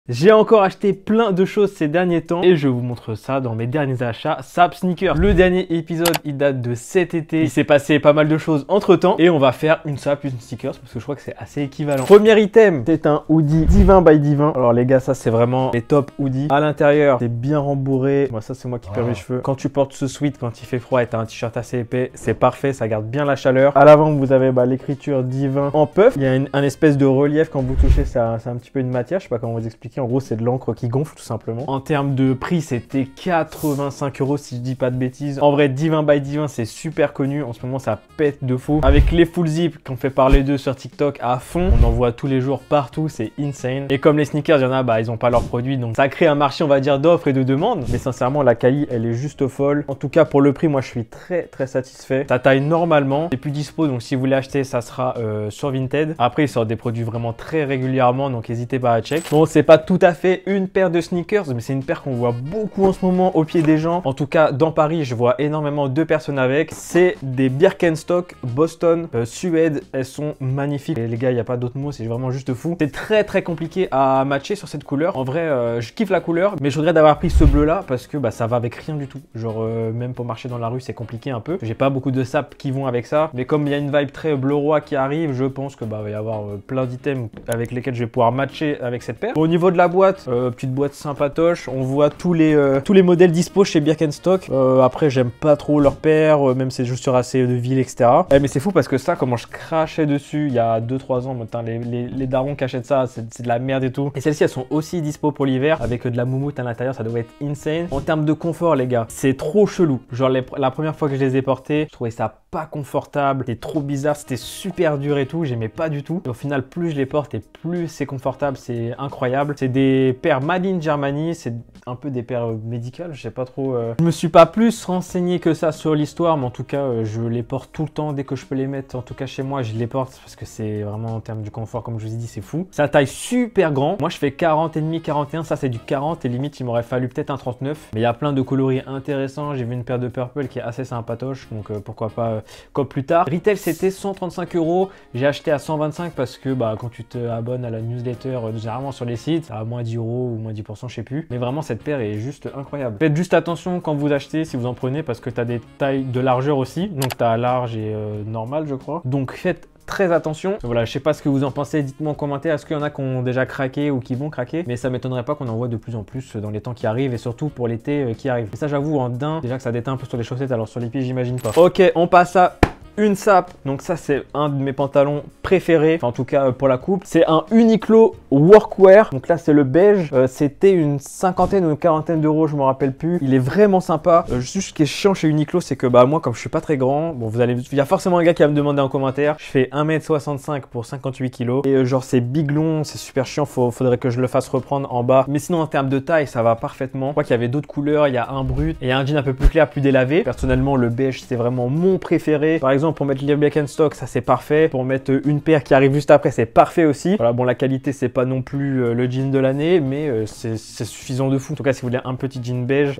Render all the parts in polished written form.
J'ai encore acheté plein de choses ces derniers temps et je vous montre ça dans mes derniers achats Sap Sneakers. Le dernier épisode, il date de cet été. Il s'est passé pas mal de choses entre temps et on va faire une Sap, une Sneakers parce que je crois que c'est assez équivalent. Premier item, c'est un hoodie Divin by Divin. Alors les gars, ça c'est vraiment les top hoodies. À l'intérieur, c'est bien rembourré. Moi, ça c'est moi qui perds mes cheveux. Quand tu portes ce sweat, quand il fait froid et t'as un t-shirt assez épais, c'est parfait, ça garde bien la chaleur. À l'avant, vous avez l'écriture Divin en puff. Il y a un espèce de relief quand vous touchez, c'est un petit peu une matière. Je sais pas comment vous expliquer. En gros, c'est de l'encre qui gonfle tout simplement. En termes de prix, c'était 85 € si je dis pas de bêtises. En vrai, Divin by Divin, c'est super connu. En ce moment, ça pète de fou. Avec les full zip qu'on fait parler d'eux sur TikTok à fond, on en voit tous les jours partout, c'est insane. Et comme les sneakers, il y en a, ils ont pas leurs produits, donc ça crée un marché, on va dire, d'offres et de demandes. Mais sincèrement, la quali, elle est juste folle. En tout cas, pour le prix, moi, je suis très satisfait. Ça taille normalement. C'est plus dispo, donc si vous voulez acheter, ça sera sur Vinted. Après, ils sortent des produits vraiment très régulièrement, donc n'hésitez pas à check. Bon, c'est pas tout à fait une paire de sneakers, mais c'est une paire qu'on voit beaucoup en ce moment au pied des gens. En tout cas, dans Paris, je vois énormément de personnes avec. C'est des Birkenstock Boston Suède. Elles sont magnifiques. Et les gars, il n'y a pas d'autre mot, c'est vraiment juste fou. C'est très compliqué à matcher sur cette couleur. En vrai, je kiffe la couleur, mais je voudrais d'avoir pris ce bleu là parce que ça va avec rien du tout. Genre, même pour marcher dans la rue, c'est compliqué un peu. J'ai pas beaucoup de sapes qui vont avec ça, mais comme il y a une vibe très bleu roi qui arrive, je pense que va y avoir plein d'items avec lesquels je vais pouvoir matcher avec cette paire. Bon, au niveau de la boîte, petite boîte sympatoche, on voit tous les modèles dispo chez Birkenstock. Après, j'aime pas trop leur paire, même c'est juste sur assez de ville, etc. Mais c'est fou parce que ça, comment je crachais dessus il y a 2-3 ans, les darons qui achètent ça, c'est de la merde et tout. Et celles-ci, elles sont aussi dispo pour l'hiver avec de la moumoute à l'intérieur, ça doit être insane. En termes de confort, les gars, c'est trop chelou. Genre, la première fois que je les ai portées, je trouvais ça pas confortable, c'était trop bizarre, c'était super dur et tout, j'aimais pas du tout. Et au final, plus je les porte et plus c'est confortable, c'est incroyable. C'est des paires Made in Germany, c'est un peu des paires médicales, je sais pas trop. Je me suis pas plus renseigné que ça sur l'histoire, mais en tout cas, je les porte tout le temps dès que je peux les mettre. En tout cas, chez moi, je les porte parce que c'est vraiment en termes du confort, comme je vous ai dit, c'est fou. Ça taille super grand. Moi, je fais 40,5, 41, ça c'est du 40 et limite, il m'aurait fallu peut-être un 39. Mais il y a plein de coloris intéressants. J'ai vu une paire de purple qui est assez sympatoche, donc pourquoi pas comme plus tard. Retail, c'était 135 €. J'ai acheté à 125 parce que quand tu te abonnes à la newsletter, généralement sur les sites, ça a moins 10 € ou moins 10%, je sais plus. Mais vraiment, cette paire est juste incroyable. Faites juste attention quand vous achetez, si vous en prenez, parce que tu as des tailles de largeur aussi. Donc, tu as large et normal, je crois. Donc, faites très attention. Voilà, je sais pas ce que vous en pensez, dites-moi en commentaire. Est-ce qu'il y en a qui ont déjà craqué ou qui vont craquer? Mais ça m'étonnerait pas qu'on en voit de plus en plus dans les temps qui arrivent et surtout pour l'été qui arrive. Et ça, j'avoue, en daim, déjà que ça déteint un peu sur les chaussettes, alors sur les pieds, j'imagine pas. Ok, on passe à une sape. Donc ça, c'est un de mes pantalons préférés, enfin en tout cas pour la coupe. C'est un Uniqlo Workwear. Donc là, c'est le beige. C'était une cinquantaine ou une quarantaine d'euros, je me rappelle plus. Il est vraiment sympa. Juste ce qui est chiant chez Uniqlo, c'est que moi, comme je suis pas très grand, bon, il y a forcément un gars qui va me demander en commentaire. Je fais 1m65 pour 58 kg. Et genre, c'est biglon, c'est super chiant. Faudrait que je le fasse reprendre en bas. Mais sinon, en termes de taille, ça va parfaitement. Je crois qu'il y avait d'autres couleurs. Il y a un brut et il y a un jean un peu plus clair, plus délavé. Personnellement, le beige, c'est vraiment mon préféré. Par exemple, pour mettre les Birkenstock, ça c'est parfait. Pour mettre une paire qui arrive juste après, c'est parfait aussi. Voilà, bon, la qualité, c'est pas non plus le jean de l'année, mais c'est suffisant de fou. En tout cas, si vous voulez un petit jean beige,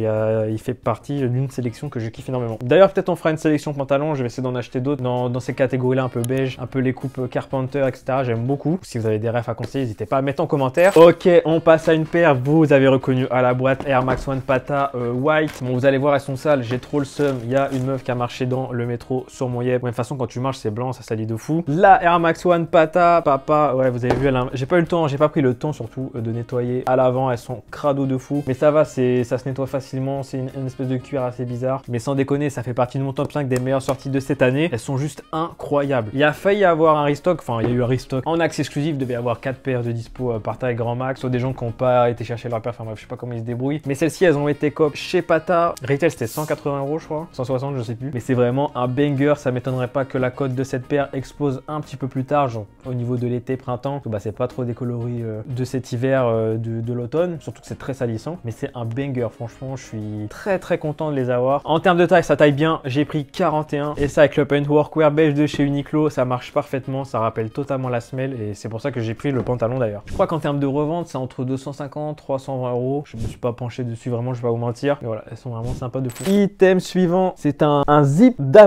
il fait partie d'une sélection que je kiffe énormément. D'ailleurs, peut-être on fera une sélection pantalon. Je vais essayer d'en acheter d'autres dans ces catégories-là, un peu beige, un peu les coupes Carpenter, etc. J'aime beaucoup. Si vous avez des refs à conseiller, n'hésitez pas à mettre en commentaire. Ok, on passe à une paire. Vous avez reconnu à la boîte Air Max One Pata White. Bon, vous allez voir, elles sont sales. J'ai trop le seum. Il y a une meuf qui a marché dans le métro sur mon yep. De toute façon, quand tu marches, c'est blanc, ça salit de fou. La Air Max One Pata, papa, ouais, vous avez vu, j'ai pas eu le temps, j'ai pas pris le temps surtout de nettoyer à l'avant. Elles sont crado de fou, mais ça va, ça se nettoie facilement. C'est une espèce de cuir assez bizarre, mais sans déconner, ça fait partie de mon top 5 des meilleures sorties de cette année. Elles sont juste incroyables. Il y a failli avoir un restock, enfin, il y a eu un restock en accès exclusif. Il devait y avoir 4 paires de dispo par taille grand max, soit des gens qui n'ont pas été chercher leur paire, enfin bref, je sais pas comment ils se débrouillent. Mais celles-ci, elles ont été cop chez Pata. Retail, c'était 180 €, je crois, 160, je sais plus. Mais c'est vraiment un banger, ça m'étonnerait pas que la cote de cette paire explose un petit peu plus tard, genre au niveau de l'été, printemps. C'est pas trop des coloris de cet hiver, de l'automne, surtout que c'est très salissant, mais c'est un banger. Franchement, je suis très content de les avoir. En termes de taille, ça taille bien. J'ai pris 41 et ça avec le Paint Workwear beige de chez Uniqlo, ça marche parfaitement, ça rappelle totalement la semelle et c'est pour ça que j'ai pris le pantalon d'ailleurs. Je crois qu'en termes de revente, c'est entre 250 320 €. Je me suis pas penché dessus vraiment, je vais pas vous mentir, mais voilà, elles sont vraiment sympas de fou. Item suivant, c'est un zip d'avril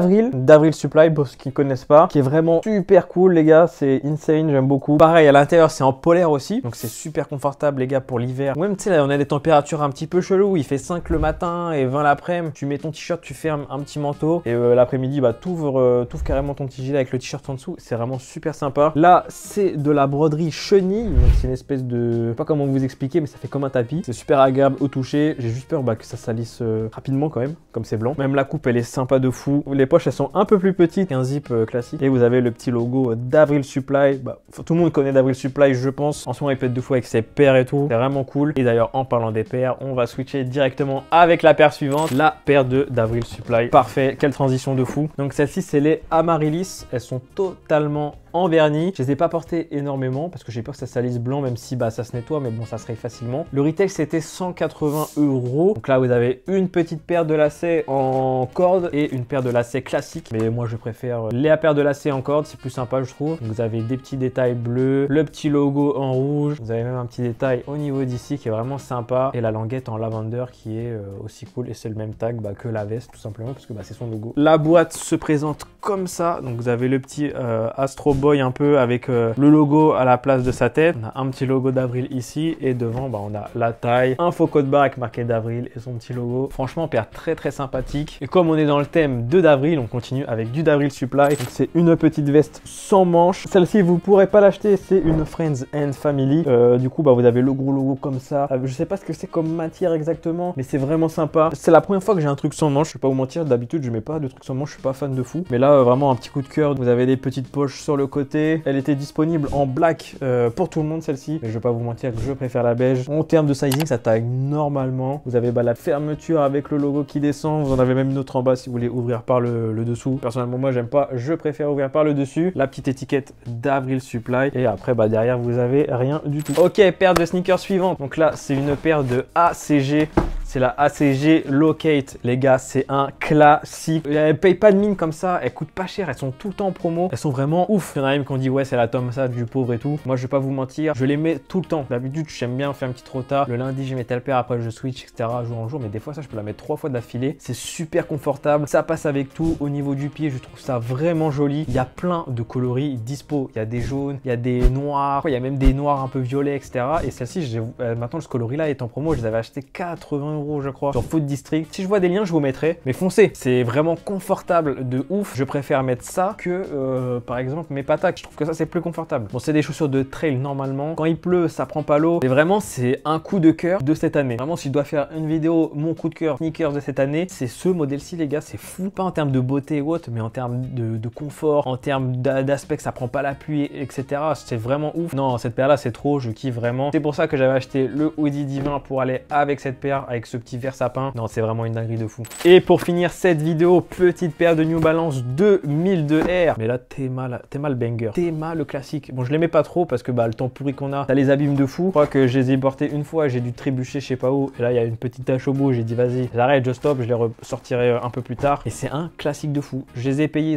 d'Avril Supply pour ceux qui ne connaissent pas, qui est vraiment super cool les gars, c'est insane, j'aime beaucoup. Pareil, à l'intérieur c'est en polaire aussi, donc c'est super confortable les gars pour l'hiver. Même tu sais là on a des températures un petit peu chelou, il fait 5 le matin et 20 l'après-midi, tu mets ton t-shirt, tu fermes un petit manteau et l'après-midi bah t'ouvres carrément ton petit gilet avec le t-shirt en dessous, c'est vraiment super sympa. Là c'est de la broderie chenille, donc c'est une espèce de, je sais pas comment vous expliquer mais ça fait comme un tapis, c'est super agréable au toucher, j'ai juste peur que ça salisse rapidement quand même, comme c'est blanc. Même la coupe elle est sympa de fou, les poches elles sont un peu plus petites qu'un zip classique et vous avez le petit logo d'Avril Supply, bah, tout le monde connaît d'Avril Supply je pense, en ce moment il pète de fou avec ses paires et tout, c'est vraiment cool. Et d'ailleurs en parlant des paires, on va switcher directement avec la paire suivante, la paire d'Avril Supply. Parfait, quelle transition de fou. Donc celle-ci c'est les Amaryllis, elles sont totalement en vernis. Je les ai pas portées énormément parce que j'ai peur que ça salisse blanc, même si bah ça se nettoie, mais bon ça se raye facilement. Le retail c'était 180 €. Donc là vous avez une petite paire de lacets en corde et une paire de lacets classique, mais moi je préfère les paires de lacets en corde, c'est plus sympa je trouve. Donc, vous avez des petits détails bleus, le petit logo en rouge, vous avez même un petit détail au niveau d'ici qui est vraiment sympa et la languette en lavender qui est aussi cool et c'est le même tag que la veste tout simplement parce que bah, c'est son logo. La boîte se présente comme ça, donc vous avez le petit Astro Boy un peu avec le logo à la place de sa tête. On a un petit logo d'Avril ici et devant bah, on a la taille, un faux code barre avec marqué d'Avril et son petit logo. Franchement paire très sympathique. Et comme on est dans le thème de d'Avril, on continue avec du d'Avril Supply. Donc c'est une petite veste sans manches. Celle-ci vous pourrez pas l'acheter, c'est une Friends and Family. Du coup bah, vous avez le gros logo comme ça. Je sais pas ce que c'est comme matière exactement, mais c'est vraiment sympa. C'est la première fois que j'ai un truc sans manches, je vais pas vous mentir, d'habitude je mets pas de trucs sans manches, je suis pas fan de fou. Mais là vraiment un petit coup de cœur. Vous avez des petites poches sur le côté. Elle était disponible en black pour tout le monde celle-ci, mais je vais pas vous mentir que je préfère la beige. En termes de sizing, ça taille normalement. Vous avez bah, la fermeture avec le logo qui descend. Vous en avez même une autre en bas si vous voulez ouvrir par le dessous. Personnellement, moi j'aime pas, je préfère ouvrir par le dessus. La petite étiquette d'Avril Supply et après bah derrière vous avez rien du tout. Ok, paire de sneakers suivante. Donc là c'est une paire de ACG. C'est la ACG Locate, les gars, c'est un classique. Elles payent pas de mine comme ça, elles coûtent pas cher, elles sont tout le temps en promo. Elles sont vraiment ouf. Il y en a même qui ont dit ouais c'est la Tom Sachs du pauvre et tout. Moi je vais pas vous mentir, je les mets tout le temps. D'habitude j'aime bien faire un petit rota. Le lundi je mets telle paire, après je switch, etc. jour en jour. Mais des fois ça je peux la mettre 3 fois d'affilée. C'est super confortable, ça passe avec tout. Au niveau du pied, je trouve ça vraiment joli. Il y a plein de coloris dispo. Il y a des jaunes, il y a des noirs, il y a même des noirs un peu violets, etc. Et celle-ci, maintenant ce coloris là est en promo. Je les avais acheté 80 € je crois sur Food District. Si je vois des liens je vous mettrai, mais foncez, c'est vraiment confortable de ouf. Je préfère mettre ça que par exemple mes pataques. Je trouve que ça c'est plus confortable. Bon c'est des chaussures de trail normalement, quand il pleut ça prend pas l'eau, mais vraiment c'est un coup de cœur de cette année. Vraiment si je dois faire une vidéo mon coup de cœur sneakers de cette année, c'est ce modèle-ci les gars, c'est fou. Pas en termes de beauté ou autre, mais en termes de confort, en termes d'aspect que ça prend pas la pluie, etc. C'est vraiment ouf. Non cette paire là c'est trop, je kiffe vraiment. C'est pour ça que j'avais acheté le hoodie divin pour aller avec cette paire, avec ce petit verre sapin. Non c'est vraiment une dinguerie de fou. Et pour finir cette vidéo, petite paire de New Balance 2002 R. Mais là Théma le banger, Théma le classique. Bon je l'aimais pas trop parce que bah le temps pourri qu'on a, ça les abîme de fou. Je crois que je les ai portés une fois, j'ai dû trébucher je sais pas où. Et là il y a une petite tache au bout, j'ai dit vas-y j'arrête, je stoppe, je les ressortirai un peu plus tard. Et c'est un classique de fou. Je les ai payés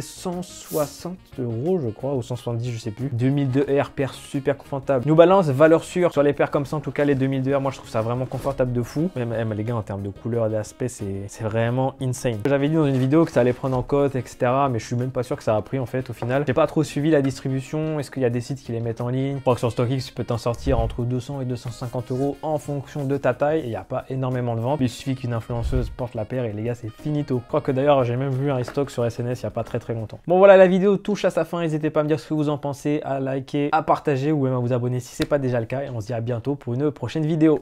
160 € je crois, ou 170 je sais plus. 2002 R, paire super confortable. New Balance, valeur sûre sur les paires comme ça, en tout cas les 2002 R, moi je trouve ça vraiment confortable de fou. Même les gars en termes de couleur et d'aspect c'est vraiment insane. J'avais dit dans une vidéo que ça allait prendre en cote etc, mais je suis même pas sûr que ça a pris en fait au final. J'ai pas trop suivi la distribution, est-ce qu'il y a des sites qui les mettent en ligne? Je crois que sur StockX tu peux t'en sortir entre 200 et 250 € en fonction de ta taille et il n'y a pas énormément de ventes. Il suffit qu'une influenceuse porte la paire et les gars c'est finito. Je crois que d'ailleurs j'ai même vu un restock sur SNS il n'y a pas très longtemps. Bon voilà, la vidéo touche à sa fin, n'hésitez pas à me dire ce que vous en pensez, à liker, à partager ou même à vous abonner si c'est pas déjà le cas et on se dit à bientôt pour une prochaine vidéo.